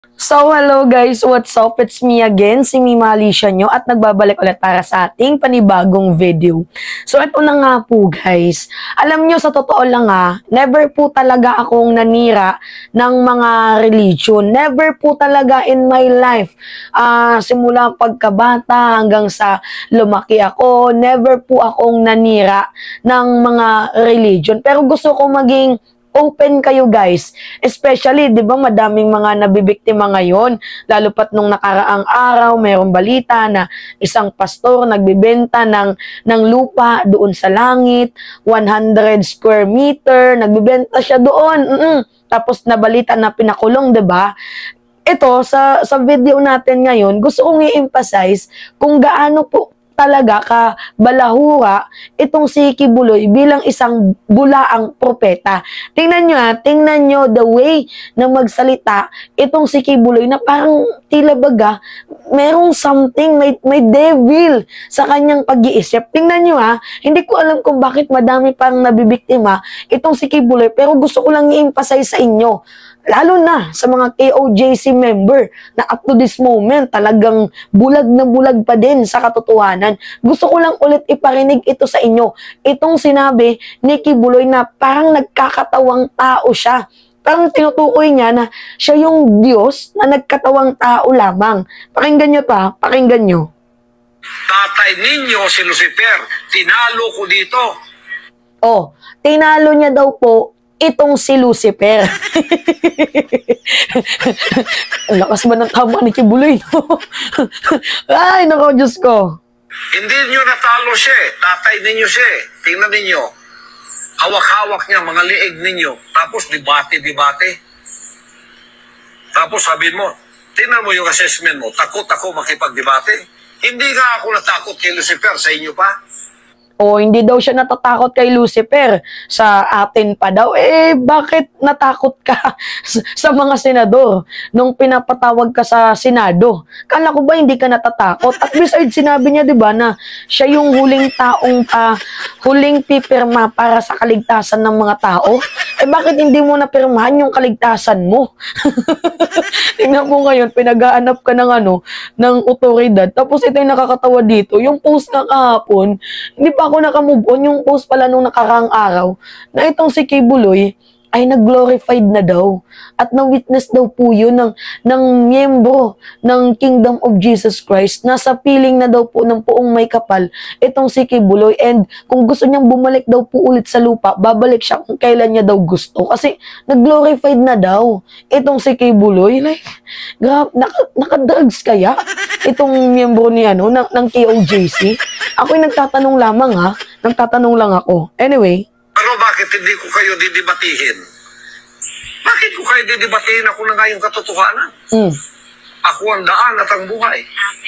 So, hello guys, what's up? It's me again, si Mima Alicia nyo at nagbabalik ulit para sa ating panibagong video. So, ito na nga po guys. Alam nyo, sa totoo lang never po talaga akong nanira ng mga religion. Never po talaga in my life. Simula pagkabata hanggang sa lumaki ako, never po akong nanira ng mga religion. Pero gusto ko maging open kayo guys. Especially, di ba, madaming mga nabibiktima ngayon. Lalo pat nung nakaraang araw, mayroong balita na isang pastor nagbibenta ng lupa doon sa langit, 100 square meter, nagbibenta siya doon. Tapos nabalita na pinakulong, di ba? Ito, sa video natin ngayon, gusto kong i-emphasize kung gaano po talaga ka balahura itong si Kibuloy bilang isang bulaang propeta. Tingnan nyo the way na magsalita itong si Kibuloy na parang tila baga merong something, may devil sa kanyang pag-iisip. Tingnan nyo hindi ko alam kung bakit madami pang nabibiktima itong si Kibuloy, pero gusto ko lang i-emphasize sa inyo. Lalo na sa mga KOJC member na up to this moment talagang bulag na bulag pa din sa katotohanan. Gusto ko lang ulit iparinig ito sa inyo. Itong sinabi ni Kibuloy na parang nagkakatawang tao siya. Parang tinutukoy niya na siya yung Diyos na nagkatawang tao lamang. Pakinggan nyo pa, pakinggan nyo. Tatay ninyo si Lucifer, tinalo ko dito. Oh, tinalo niya daw po itong si Lucifer. Ang lakas ba ng tama ni Kibuloy, no? Ay, nako, Diyos ko. Hindi nyo natalo siya, tatay ninyo siya. Tingnan ninyo, hawak-hawak niya mga liig ninyo. Tapos debate. Tapos sabihin mo, tingnan mo yung assessment mo, takot ako makipag-debate. Hindi nga ako natakot kay Lucifer, sa inyo pa. O hindi daw siya natatakot kay Lucifer, sa atin pa daw. Bakit natakot ka sa mga senador nung pinapatawag ka sa Senado? Kala ko ba hindi ka natatakot? At besides, sinabi niya, di ba, na siya yung huling taong huling pipirma para sa kaligtasan ng mga tao? Bakit hindi mo napirmahan yung kaligtasan mo? Tingnan mo ngayon, pinag-aanap ka ng otoridad. Tapos ito yung nakakatawa dito, yung post na kahapon, hindi pa ako nakamove on, yung post pala nung nakaraang araw, na itong si Kibuloy ay nag-glorified na daw. At na-witness daw po yun ng miyembro ng Kingdom of Jesus Christ. Nasa piling na daw po ng Puong May Kapal itong si Kibuloy. And kung gusto niyang bumalik daw po ulit sa lupa, babalik siya kung kailan niya daw gusto. Kasi nag-glorified na daw itong si Kibuloy. Like, naka-drugs kaya itong miyembro ni ng KOJC? Ako'y nagtatanong lamang nagtatanong lang ako. Anyway, Pero bakit hindi ko kayo didibatihin? Bakit ko kayo didibatihin? Ako na nga yung katotohanan. Ako ang daan at ang buhay.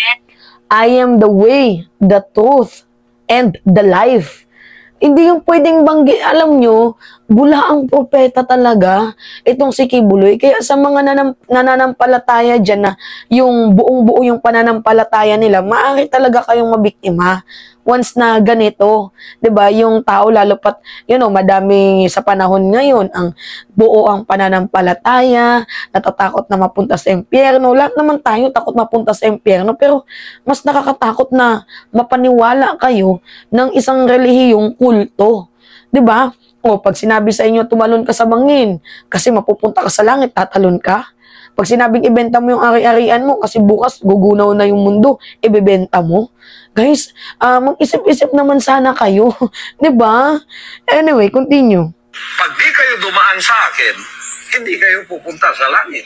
I am the way, the truth, and the life. Hindi yung pwedeng alam nyo, bulaang propeta talaga itong si Kibuloy. Kaya sa mga nananampalataya dyan na yung buong-buo yung pananampalataya nila, maaari talaga kayong mabiktima once na ganito. 'Di ba? Yung tao, lalo pat, madami sa panahon ngayon, ang buo ang pananampalataya, natatakot na mapunta sa impyerno. Lahat naman tayo takot mapunta sa impyerno, pero mas nakakatakot na mapaniwala kayo ng isang relihiyong kulto. 'Di ba? O pag sinabi sa inyo tumalon ka sa bangin kasi mapupunta ka sa langit, tatalon ka. Pag sinabing ibenta mo yung ari-arian mo kasi bukas gugunaw na yung mundo, ibebenta mo. Guys, mag-isip-isip naman sana kayo. 'Di ba? Anyway, continue. Pag di kayo dumaan sa akin, hindi kayo pupunta sa langit.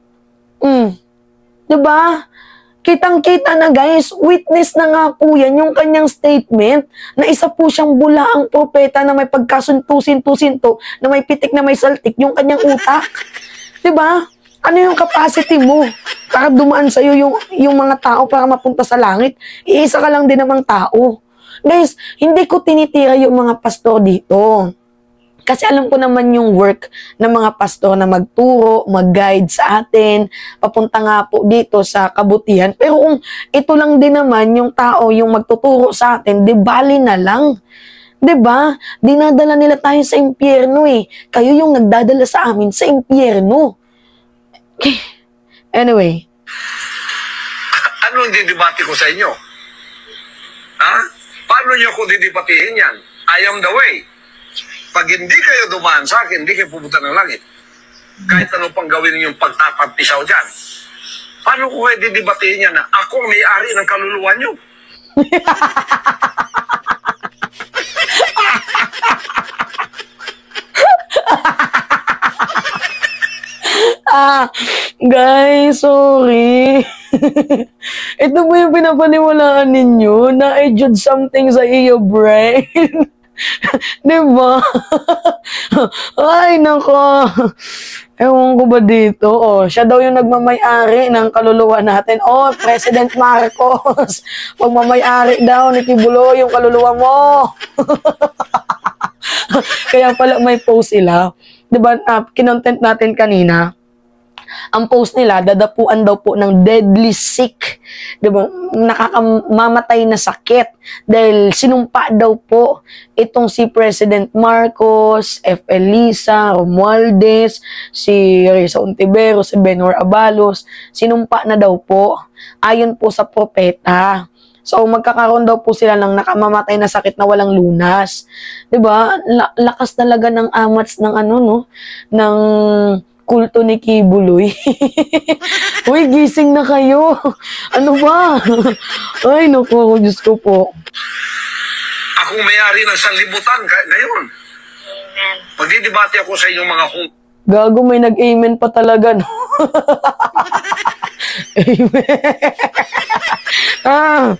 'Di ba? Kitang-kita na guys, witness na nga po yan yung kanyang statement na isa po siyang bulaang propeta na may pagkasuntusin-tusinto, na may pitik na may saltik yung kanyang utak. 'Di ba? Ano yung capacity mo para dumaan sa'yo yung mga tao para mapunta sa langit? Iisa ka lang din namang tao. Guys, hindi ko tinitira yung mga pastor dito. Kasi alam ko naman yung work ng mga pastor na magturo, mag-guide sa atin, papunta nga po dito sa kabutihan. Pero kung ito lang din naman yung tao, yung magtuturo sa atin, di bali na lang. 'Di ba? Dinadala nila tayo sa impyerno eh. Kayo yung nagdadala sa amin sa impyerno. Anyway. Ano yung didibati ko sa inyo? Ha? Paano niyo ako didibatiin yan? I am the way. Pag hindi kayo dumaan sa akin, hindi kayo pupunta ng langit. Kahit ano pang gawin niyo yung pagtatampisaw dyan. Paano ko kayo didibatiin yan na ako ang may-ari ng kaluluwa niyo? Guys, sorry. Ito po yung pinapaniwalaan ninyo na I judge something sa iyo, brain. Diba? Ay, nako. Ewan ko ba dito? Oh, siya daw yung nagmamay-ari ng kaluluwa natin. Oh, President Marcos. Magmamay-ari daw ni Kibuloy yung kaluluwa mo. Kaya pala may post sila. Diba, kinontent natin kanina. Ang post nila, dadapuan daw po ng deadly sick, diba? Nakakamamatay na sakit dahil sinumpa daw po itong si President Marcos, F. Elisa, Romualdez, si Risa Ontiveros, si Benhur Abalos, sinumpa na daw po ayon po sa propeta. So, magkakaroon daw po sila ng nakamamatay na sakit na walang lunas. Diba? Lakas talaga ng amats ng ano, no? Ng kulto ni Kibuloy. Uy, gising na kayo. Ano ba? Ay, naku, Diyos ko po. Akong may-ari ng sanlibutan ngayon. Magdidibati ako sa inyong mga kung... Gago, may nag-amen pa talaga, no? Amen.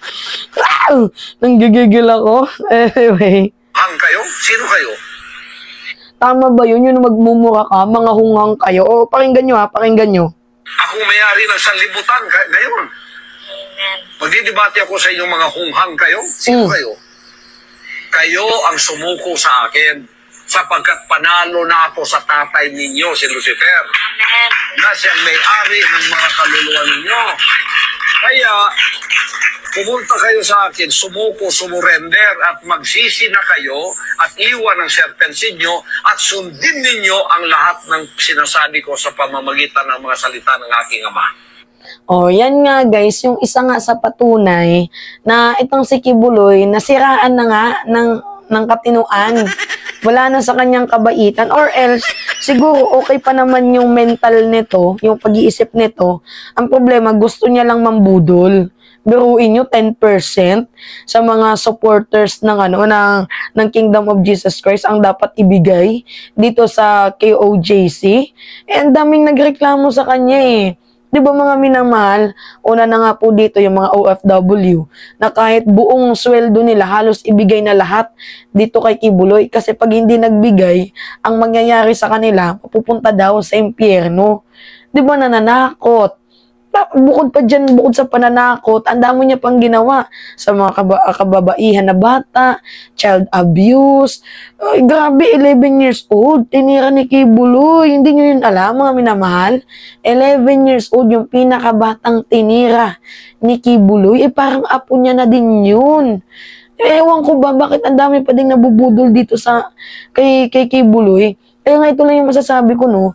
Nanggigigil ako. Anyway. Hang kayo? Sino kayo? Tama ba yun? Yung magmumura ka, mga hungang kayo? O, pakinggan nyo ha, pakinggan nyo. Akong may-ari ng sanlibutan ngayon. Magdidibati ako sa inyong mga hunghang kayo. Sino kayo? Kayo ang sumuko sa akin sapagkat panalo na ako sa tatay ninyo, si Lucifer. Amen. Na siyang may-ari ng mga kaluluwa ninyo. Kaya, pumunta kayo sa akin, sumuko, sumurender, at magsisi na kayo at iwan ang serpensin nyo at sundin ninyo ang lahat ng sinasabi ko sa pamamagitan ng mga salita ng aking Ama. Oh, yan nga guys, yung isa nga sa patunay na itong si Kibuloy, nasiraan na nga ng katinuan. Wala na sa kanyang kabaitan or else, siguro okay pa naman yung mental nito, yung pag-iisip nito. Ang problema, gusto niya lang mambudol. Biruin nyo, 10% sa mga supporters ng Kingdom of Jesus Christ ang dapat ibigay dito sa KOJC. And daming nagreklamo sa kanya eh. Di ba mga minamahal, una na nga po dito yung mga OFW na kahit buong sweldo nila halos ibigay na lahat dito kay Kibuloy kasi pag hindi nagbigay, ang mangyayari sa kanila, pupunta daw sa impyerno. Di ba nananakot? Bukod pa dyan, bukod sa pananakot, ang dami niya pang ginawa sa mga kababaihan na bata, child abuse. Ay, grabe, 11 years old, tinira ni Kibuloy. Hindi nyo yun alam, mga minamahal? 11 years old, yung pinakabatang tinira ni Kibuloy. Eh, parang apo niya na din yun. Ewan ko ba, bakit ang dami pa ding nabubudol dito sa kay Kibuloy? Kaya nga ito lang yung masasabi ko, no?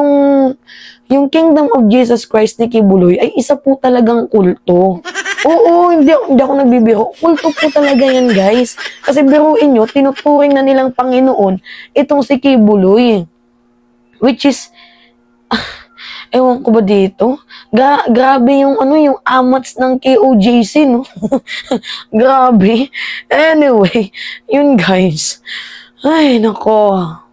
Yung Kingdom of Jesus Christ ni Kibuloy ay isa po talagang kulto. Oo, hindi ako nagbibiro. Kulto po talaga yan, guys. Kasi biruin nyo, tinuturing na nilang Panginoon itong si Kibuloy. Which is, ewan ko ba dito? Grabe yung yung amats ng KOJC, no? Grabe. Anyway, yun guys. Ay, nako.